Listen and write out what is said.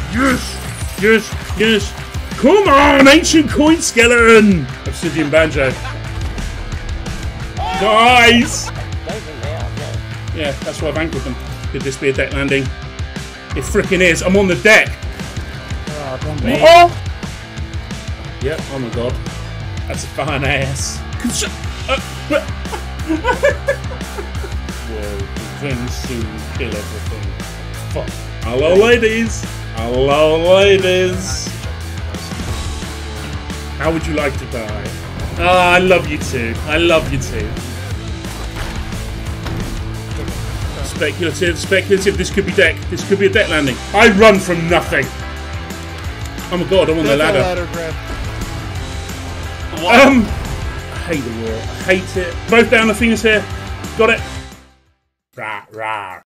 Yes! Yes! Yes! Come on, ancient coin skeleton! Obsidian banjo. Guys! Yeah, that's why I've anchored them. Could this be a deck landing? It frickin' is. I'm on the deck. Oh! Yep, oh my god. That's a fine ass. Whoa, revenge soon kill everything. Fuck. Hello, ladies. Hello, ladies. How would you like to die? Ah, I love you too. I love you too. Speculative, speculative. This could be deck. This could be a deck landing. I run from nothing. Oh my god, I'm on the ladder. I hate the war. I hate it. Both down the fingers here. Got it. Rah, rah.